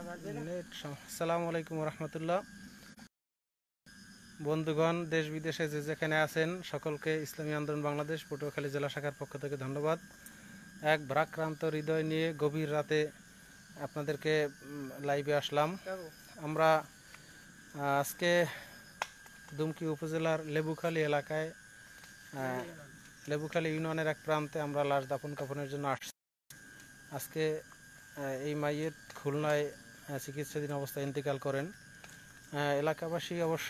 আসসালামু আলাইকুম রহমতুল্লাহ। বন্ধুগণ, দেশ বিদেশে যে যেখানে আছেন সকলকে ইসলামী আন্দোলন বাংলাদেশ পটুয়াখালী জেলা শাখার পক্ষ থেকে ধন্যবাদ। এক ভারাক্রান্ত হৃদয় নিয়ে গভীর রাতে আপনাদেরকে লাইভে আসলাম। আমরা আজকে দুমকি উপজেলার লেবুখালী এলাকায় লেবুখালী ইউনিয়নের এক প্রান্তে আমরা লাশ দাফন কাফনের জন্য আসছি। আজকে এই মাইয়ের খুলনায় চিকিৎসাধীন অবস্থায় ইন্তেকাল করেন। এলাকাবাসী অবশ্য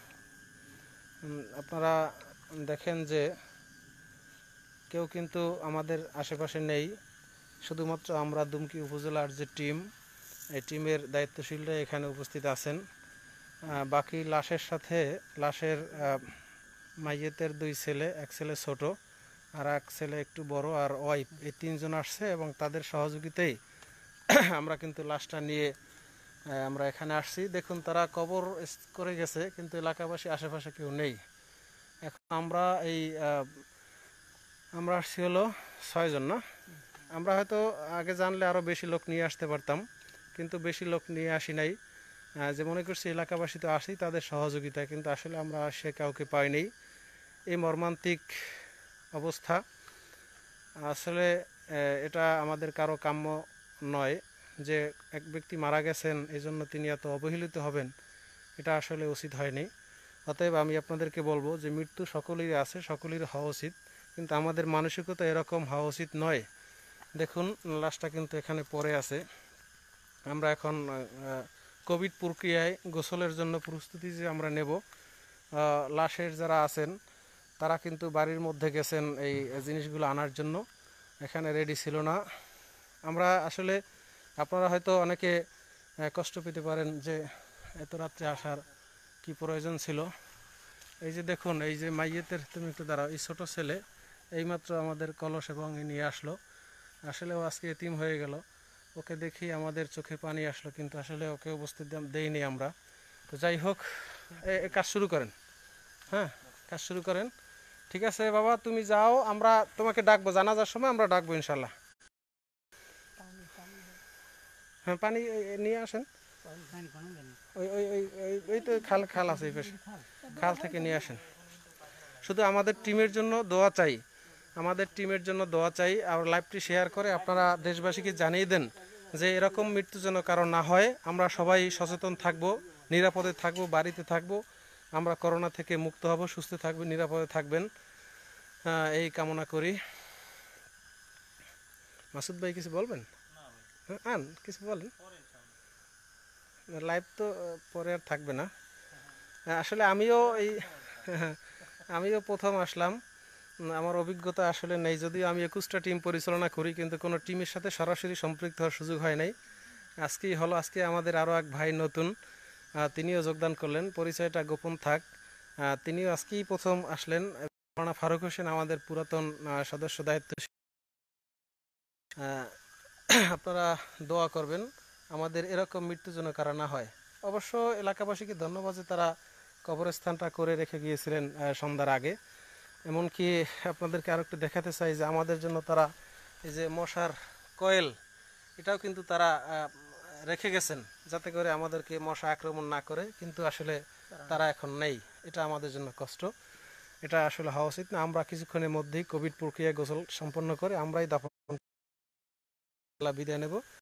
আপনারা দেখেন যে কেউ কিন্তু আমাদের আশেপাশে নেই, শুধুমাত্র আমরা দুমকি উপজেলার যে টিম, এই টিমের দায়িত্বশীলরা এখানে উপস্থিত আছেন। বাকি লাশের সাথে লাশের মাইয়েতের দুই ছেলে, এক ছেলে ছোট আর এক ছেলে একটু বড় আর ওয়াইফ, এই তিনজন আসছে এবং তাদের সহযোগিতায় আমরা কিন্তু লাশটা নিয়ে আমরা এখানে আসছি। দেখুন, তারা কবর করে গেছে কিন্তু এলাকাবাসী আশেপাশে কেউ নেই। এখন আমরা আমরা আসছি হলো 6 জন না। আমরা হয়তো আগে জানলে আরও বেশি লোক নিয়ে আসতে পারতাম, কিন্তু বেশি লোক নিয়ে আসি নাই। যে মনে করছি এলাকাবাসী তো আসি তাদের সহযোগিতায়, কিন্তু আসলে আমরা সে কাউকে পাইনি। এই মর্মান্তিক অবস্থা, আসলে এটা আমাদের কারো কাম্য নয় যে এক ব্যক্তি মারা গেছেন এই জন্য তিনি এত অবহেলিত হবেন, এটা আসলে উচিত হয়নি। অতএব আমি আপনাদেরকে বলবো যে মৃত্যু সকলেরই আছে, সকলেরই হওয়া উচিত, কিন্তু আমাদের মানসিকতা এরকম হওয়া উচিত নয়। দেখুন, লাশটা কিন্তু এখানে পড়ে আছে। আমরা এখন কোভিড প্রক্রিয়ায় গোসলের জন্য প্রস্তুতি যে আমরা নেব, লাশের যারা আছেন তারা কিন্তু বাড়ির মধ্যে গেছেন এই জিনিসগুলো আনার জন্য, এখানে রেডি ছিল না। আমরা আসলে আপনারা হয়তো অনেকে কষ্ট পেতে পারেন যে এত রাত্রে আসার কি প্রয়োজন ছিল। এই যে দেখুন, এই যে মাইয়েতের, তুমি একটু দাঁড়াও, এই ছোটো ছেলে এইমাত্র আমাদের কলস এবং নিয়ে আসলো। আসলে ও আজকে এতিম হয়ে গেল, ওকে দেখি আমাদের চোখে পানি আসলো, কিন্তু আসলে ওকে উপস্থিত দেইনি আমরা। তো যাই হোক, কাজ শুরু করেন। হ্যাঁ, কাজ শুরু করেন। ঠিক আছে বাবা, তুমি যাও, আমরা তোমাকে ডাকবো, জানাজার সময় আমরা ডাকবো ইনশাল্লাহ। হ্যাঁ, পানি নিয়ে আসেন। ওই ওই ওই ওই তো খাল খাল আছে, এই পাশে খাল থেকে নিয়ে আসেন। শুধু আমাদের টিমের জন্য দোয়া চাই, আমাদের টিমের জন্য দোয়া চাই। আর লাইভটি শেয়ার করে আপনারা দেশবাসীকে জানিয়ে দেন যে এরকম মৃত্যু যেন কারো না হয়। আমরা সবাই সচেতন থাকব, নিরাপদে থাকব, বাড়িতে থাকব, আমরা করোনা থেকে মুক্ত হব, সুস্থ থাকবেন, নিরাপদে থাকবেন, এই কামনা করি। মাসুদ ভাই কিছু বলবেন? হ্যাঁ, কিছু বলেন। লাইভ তো পরে আর থাকবে না। আসলে আমিও প্রথম আসলাম, আমার অভিজ্ঞতা আসলে নেই, যদিও আমি 21টা টিম পরিচালনা করি, কিন্তু কোনো টিমের সাথে সরাসরি সম্পৃক্ত হওয়ার সুযোগ হয় নাই। আজকেই হলো, আজকে আমাদের আরও এক ভাই নতুন, তিনিও যোগদান করলেন, পরিচয়টা গোপন থাক। তিনিও আজকেই প্রথম আসলেন। মাওলানা ফারুক হোসেন আমাদের পুরাতন সদস্য দায়িত্ব। আপনারা দোয়া করবেন আমাদের এরকম মৃত্যু যেন কারো না হয়। অবশ্য এলাকাবাসীকে ধন্যবাদ যে তারা কবরস্থানটা করে রেখে গিয়েছিলেন সন্ধ্যার আগে। এমনকি আপনাদেরকে আরও একটু দেখাতে চাই যে আমাদের জন্য তারা এই যে মশার কয়েল, এটাও কিন্তু তারা রেখে গেছেন যাতে করে আমাদেরকে মশা আক্রমণ না করে, কিন্তু আসলে তারা এখন নেই। এটা আমাদের জন্য কষ্ট, এটা আসলে হওয়া উচিত না। আমরা কিছুক্ষণের মধ্যেই কোভিড প্রক্রিয়া গোসল সম্পন্ন করে আমরাই দাফন বিদায় নেব।